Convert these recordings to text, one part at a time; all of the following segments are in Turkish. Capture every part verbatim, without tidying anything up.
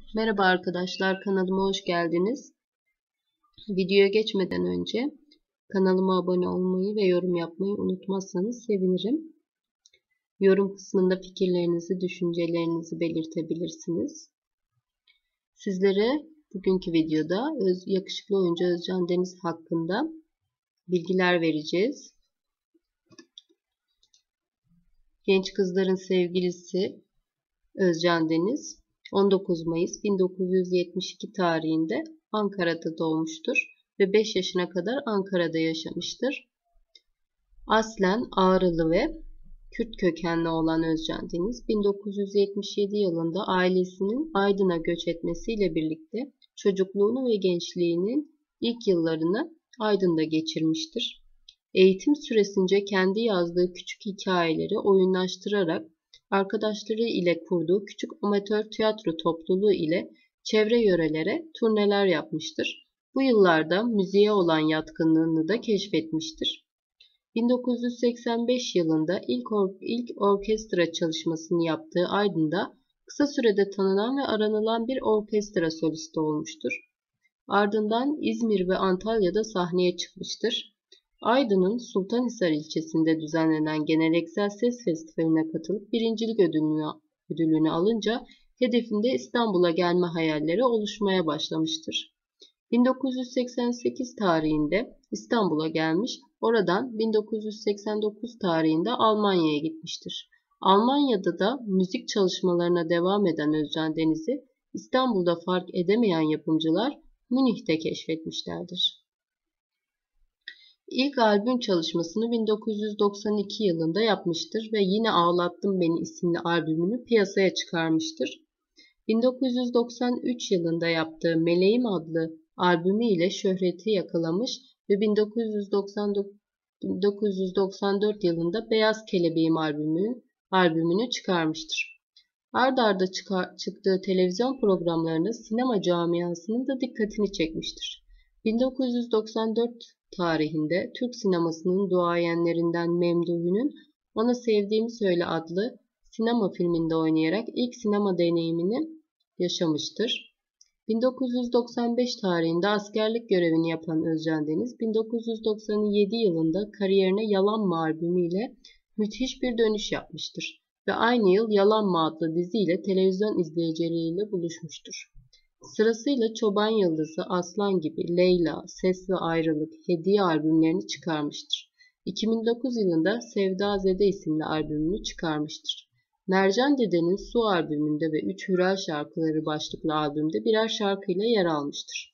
Merhaba arkadaşlar, kanalıma hoş geldiniz. Videoya geçmeden önce kanalıma abone olmayı ve yorum yapmayı unutmazsanız sevinirim. Yorum kısmında fikirlerinizi, düşüncelerinizi belirtebilirsiniz. Sizlere bugünkü videoda öz, yakışıklı oyuncu Özcan Deniz hakkında bilgiler vereceğiz. Genç kızların sevgilisi Özcan Deniz on dokuz Mayıs bin dokuz yüz yetmiş iki tarihinde Ankara'da doğmuştur ve beş yaşına kadar Ankara'da yaşamıştır. Aslen Ağrılı ve Kürt kökenli olan Özcan Deniz, bin dokuz yüz yetmiş yedi yılında ailesinin Aydın'a göç etmesiyle birlikte çocukluğunu ve gençliğinin ilk yıllarını Aydın'da geçirmiştir. Eğitim süresince kendi yazdığı küçük hikayeleri oyunlaştırarak arkadaşları ile kurduğu küçük amatör tiyatro topluluğu ile çevre yörelere turneler yapmıştır. Bu yıllarda müziğe olan yatkınlığını da keşfetmiştir. bin dokuz yüz seksen beş yılında ilk, or ilk orkestra çalışmasını yaptığı Aydın'da kısa sürede tanınan ve aranılan bir orkestra solisti olmuştur. Ardından İzmir ve Antalya'da sahneye çıkmıştır. Aydın'ın Sultanhisar ilçesinde düzenlenen Geleneksel Ses Festivali'ne katılıp birincilik ödülünü, ödülünü alınca hedefinde İstanbul'a gelme hayalleri oluşmaya başlamıştır. bin dokuz yüz seksen sekiz tarihinde İstanbul'a gelmiş, oradan bin dokuz yüz seksen dokuz tarihinde Almanya'ya gitmiştir. Almanya'da da müzik çalışmalarına devam eden Özcan Deniz'i İstanbul'da fark edemeyen yapımcılar Münih'te keşfetmişlerdir. İlk albüm çalışmasını bin dokuz yüz doksan iki yılında yapmıştır ve Yine Ağlattın Beni isimli albümünü piyasaya çıkarmıştır. bin dokuz yüz doksan üç yılında yaptığı Meleğim adlı albümü ile şöhreti yakalamış ve bin dokuz yüz doksan dört yılında Beyaz Kelebeğim albümü, albümünü çıkarmıştır. Ard arda çıkar, çıktığı televizyon programlarında sinema camiasının da dikkatini çekmiştir. bin dokuz yüz doksan dört tarihinde Türk sinemasının duayenlerinden Memduh'un Ona Sevdiğimi Söyle adlı sinema filminde oynayarak ilk sinema deneyimini yaşamıştır. bin dokuz yüz doksan beş tarihinde askerlik görevini yapan Özcan Deniz, bin dokuz yüz doksan yedi yılında kariyerine Yalan Mı albümüyle müthiş bir dönüş yapmıştır ve aynı yıl Yalan Mı adlı diziyle televizyon izleyicileriyle buluşmuştur. Sırasıyla Çoban Yıldızı, Aslan Gibi, Leyla, Ses ve Ayrılık, Hediye albümlerini çıkarmıştır. iki bin dokuz yılında Sevdazede isimli albümünü çıkarmıştır. Mercan Dede'nin Su albümünde ve Üç Hürel Şarkıları başlıklı albümde birer şarkıyla yer almıştır.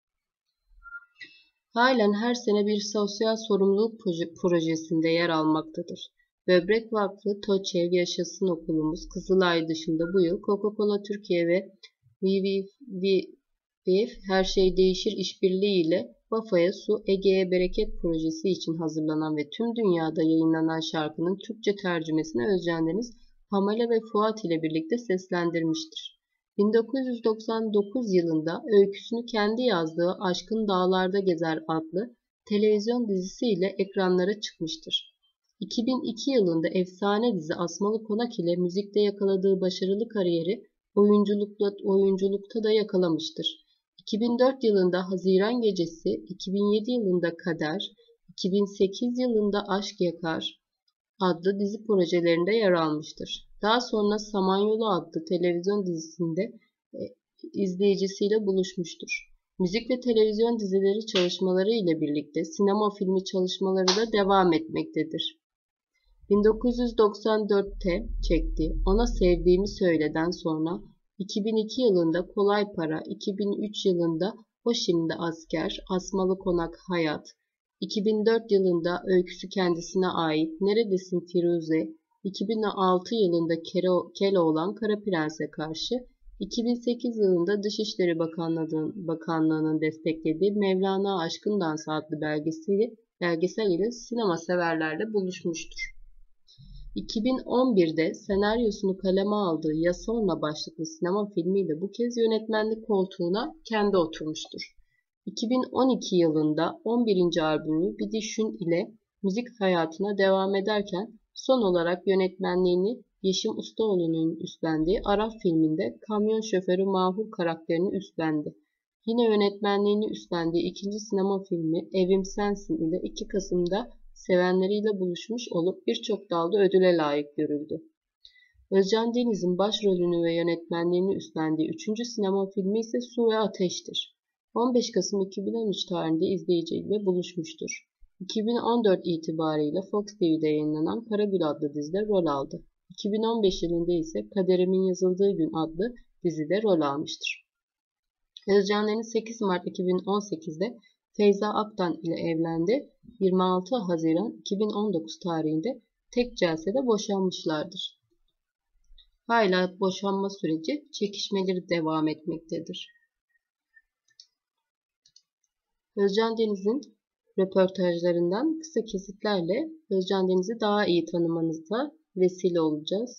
Halen her sene bir sosyal sorumluluk projesinde yer almaktadır. Böbrek Vakfı, TOÇEV, Yaşasın Okulumuz, Kızılay dışında bu yıl Coca-Cola Türkiye ve V V V Her Şey Değişir işbirliği ile Bafa'ya Su, Ege'ye Bereket projesi için hazırlanan ve tüm dünyada yayınlanan şarkının Türkçe tercümesini Özcan Deniz, Pamela ve Fuat ile birlikte seslendirmiştir. bin dokuz yüz doksan dokuz yılında öyküsünü kendi yazdığı Aşkın Dağlarda Gezer adlı televizyon dizisiyle ekranlara çıkmıştır. iki bin iki yılında efsane dizi Asmalı Konak ile müzikte yakaladığı başarılı kariyeri oyunculukta, oyunculukta da yakalamıştır. iki bin dört yılında Haziran Gecesi, iki bin yedi yılında Kader, iki bin sekiz yılında Aşk Yakar adlı dizi projelerinde yer almıştır. Daha sonra Samanyolu adlı televizyon dizisinde e, izleyicisiyle buluşmuştur. Müzik ve televizyon dizileri çalışmaları ile birlikte sinema filmi çalışmaları da devam etmektedir. bin dokuz yüz doksan dörtte çekti Ona Sevdiğimi Söyle'den sonra iki bin iki yılında Kolay Para, iki bin üç yılında O Şimdi Asker, Asmalı Konak Hayat, iki bin dört yılında öyküsü kendisine ait Neredesin Firuze, iki bin altı yılında Keloğlan Kara Prens'e karşı, iki bin sekiz yılında Dışişleri Bakanlığı'nın, Bakanlığı'nın desteklediği Mevlana Aşkın Dansı adlı belgeseli, belgesel ile sinema severlerle buluşmuştur. iki bin on birde senaryosunu kaleme aldığı Ya Sonra başlıklı sinema filmiyle bu kez yönetmenlik koltuğuna kendi oturmuştur. iki bin on iki yılında on birinci albümü Bir Düşün ile müzik hayatına devam ederken son olarak yönetmenliğini Yeşim Ustaoğlu'nun üstlendiği Araf filminde kamyon şoförü Mahur karakterini üstlendi. Yine yönetmenliğini üstlendiği ikinci sinema filmi Evim Sensin ile iki Kasım'da sevenleriyle buluşmuş olup birçok dalda ödüle layık görüldü. Özcan Deniz'in başrolünü ve yönetmenliğini üstlendiği üçüncü sinema filmi ise Su ve Ateş'tir. on beş Kasım iki bin on üç tarihinde izleyiciyle buluşmuştur. iki bin on dört itibariyle Fox T V'de yayınlanan Karagül adlı dizide rol aldı. iki bin on beş yılında ise Kaderimin Yazıldığı Gün adlı dizide rol almıştır. Özcan Deniz sekiz Mart iki bin on sekiz'de Feyza Aktan ile evlendi. yirmi altı Haziran iki bin on dokuz tarihinde tek celsede boşanmışlardır. Hala boşanma süreci çekişmeleri devam etmektedir. Özcan Deniz'in röportajlarından kısa kesitlerle Özcan Deniz'i daha iyi tanımanıza vesile olacağız.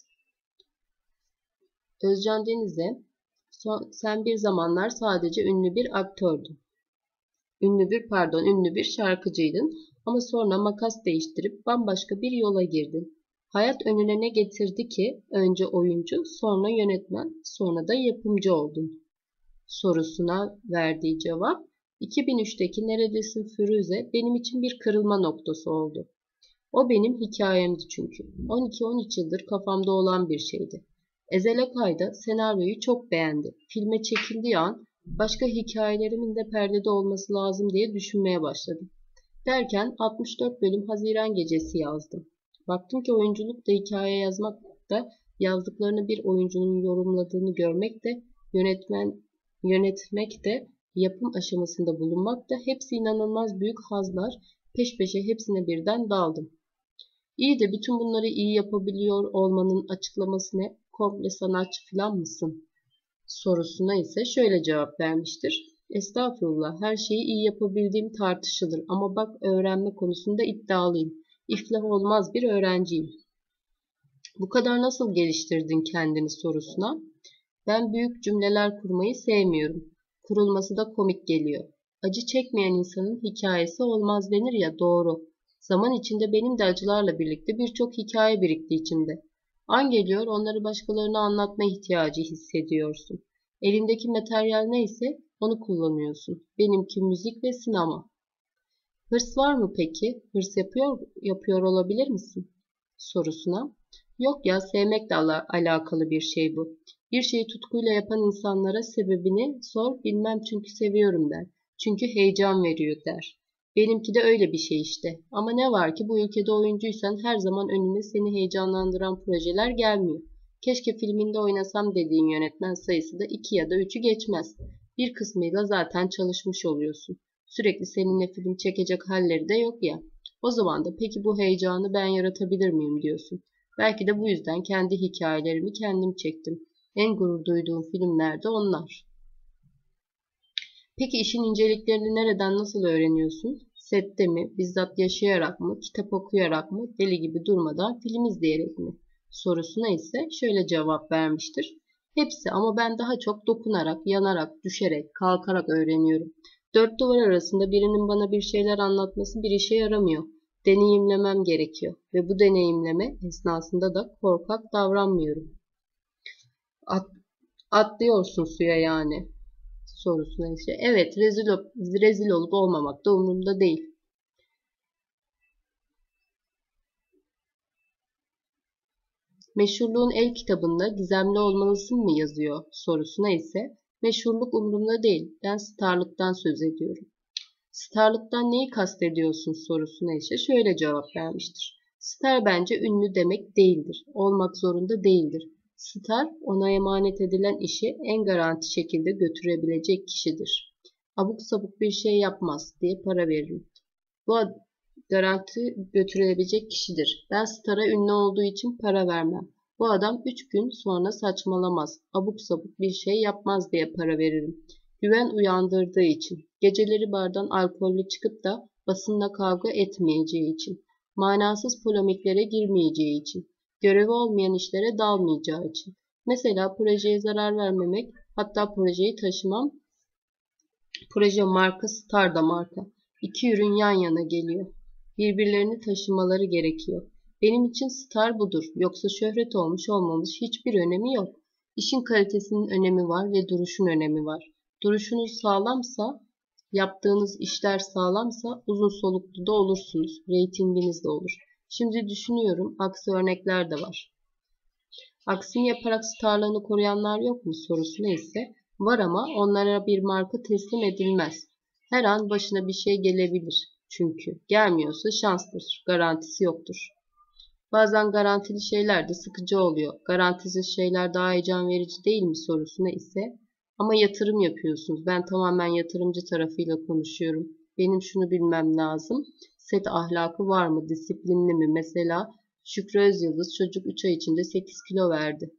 Özcan Deniz'e sen bir zamanlar sadece ünlü bir aktördün. Ünlü bir pardon ünlü bir şarkıcıydın ama sonra makas değiştirip bambaşka bir yola girdin. Hayat önüne ne getirdi ki önce oyuncu, sonra yönetmen, sonra da yapımcı oldun sorusuna verdiği cevap iki bin üç'teki Neredesin Firuze benim için bir kırılma noktası oldu. O benim hikayemdi çünkü. on iki on üç yıldır kafamda olan bir şeydi. Ezel Akay da senaryoyu çok beğendi. Filme çekildiği an başka hikayelerimin de perdede olması lazım diye düşünmeye başladım. Derken altmış dört bölüm Haziran Gecesi yazdım. Baktım ki oyunculuk da hikaye yazmak da yazdıklarını bir oyuncunun yorumladığını görmek de yönetmen yönetmek de yapım aşamasında bulunmak da hepsi inanılmaz büyük hazlar, peş peşe hepsine birden daldım. İyi de bütün bunları iyi yapabiliyor olmanın açıklaması ne? Komple sanatçı falan mısın? Sorusuna ise şöyle cevap vermiştir. Estağfurullah, her şeyi iyi yapabildiğim tartışılır ama bak öğrenme konusunda iddialıyım. İflah olmaz bir öğrenciyim. Bu kadar nasıl geliştirdin kendini sorusuna? Ben büyük cümleler kurmayı sevmiyorum. Kurulması da komik geliyor. Acı çekmeyen insanın hikayesi olmaz denir ya, doğru. Zaman içinde benim de acılarla birlikte birçok hikaye birikti içimde. An geliyor onları başkalarına anlatma ihtiyacı hissediyorsun. Elindeki materyal neyse onu kullanıyorsun. Benimki müzik ve sinema. Hırs var mı peki? Hırs yapıyor, yapıyor olabilir misin? Sorusuna. Yok ya, sevmekle ala alakalı bir şey bu. Bir şeyi tutkuyla yapan insanlara sebebini sor, bilmem çünkü seviyorum der. Çünkü heyecan veriyor der. Benimki de öyle bir şey işte. Ama ne var ki bu ülkede oyuncuysan her zaman önüne seni heyecanlandıran projeler gelmiyor. Keşke filminde oynasam dediğin yönetmen sayısı da iki ya da üçü geçmez. Bir kısmıyla zaten çalışmış oluyorsun. Sürekli seninle film çekecek halleri de yok ya. O zaman da peki bu heyecanı ben yaratabilir miyim diyorsun. Belki de bu yüzden kendi hikayelerimi kendim çektim. En gurur duyduğum filmler de onlar. Peki işin inceliklerini nereden nasıl öğreniyorsun? Sette mi, bizzat yaşayarak mı, kitap okuyarak mı, deli gibi durmadan film izleyerek mi? Sorusuna ise şöyle cevap vermiştir. Hepsi, ama ben daha çok dokunarak, yanarak, düşerek, kalkarak öğreniyorum. Dört duvar arasında birinin bana bir şeyler anlatması bir işe yaramıyor. Deneyimlemem gerekiyor ve bu deneyimleme esnasında da korkak davranmıyorum. At, atlıyorsun suya yani. Sorusuna ise evet, rezil, ol, rezil olup olmamak da umurumda değil. Meşhurluğun el kitabında gizemli olmalısın mı yazıyor sorusuna ise meşhurluk umurumda değil, ben starlıktan söz ediyorum. Starlıktan neyi kastediyorsun sorusuna ise şöyle cevap vermiştir. Star bence ünlü demek değildir, olmak zorunda değildir. Star, ona emanet edilen işi en garanti şekilde götürebilecek kişidir. Abuk sabuk bir şey yapmaz diye para veririm. Bu garanti götürebilecek kişidir. Ben Star'a ünlü olduğu için para vermem. Bu adam üç gün sonra saçmalamaz, abuk sabuk bir şey yapmaz diye para veririm. Güven uyandırdığı için, geceleri bardan alkollü çıkıp da basınla kavga etmeyeceği için, manasız polemiklere girmeyeceği için, görevi olmayan işlere dalmayacağı için. Mesela projeye zarar vermemek, hatta projeyi taşımam. Proje marka, Star da marka. İki ürün yan yana geliyor. Birbirlerini taşımaları gerekiyor. Benim için star budur. Yoksa şöhret olmuş olmamış hiçbir önemi yok. İşin kalitesinin önemi var ve duruşun önemi var. Duruşunuz sağlamsa, yaptığınız işler sağlamsa uzun soluklu da olursunuz. Reytinginiz de olur. Şimdi düşünüyorum, aksi örnekler de var. Aksini yaparak starlığını koruyanlar yok mu sorusuna ise var ama onlara bir marka teslim edilmez. Her an başına bir şey gelebilir. Çünkü gelmiyorsa şanstır, garantisi yoktur. Bazen garantili şeyler de sıkıcı oluyor. Garantisiz şeyler daha heyecan verici değil mi sorusuna ise ama yatırım yapıyorsunuz. Ben tamamen yatırımcı tarafıyla konuşuyorum. Benim şunu bilmem lazım. Set ahlakı var mı? Disiplinli mi? Mesela Şükrü Özyıldız çocuk üç ay içinde sekiz kilo verdi.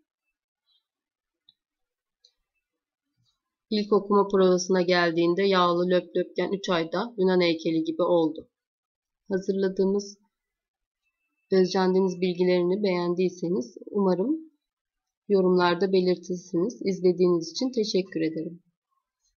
İlk okuma provasına geldiğinde yağlı löp löpken üç ayda Yunan heykeli gibi oldu. Hazırladığımız Özcan Deniz bilgilerini beğendiyseniz umarım yorumlarda belirtirsiniz. İzlediğiniz için teşekkür ederim.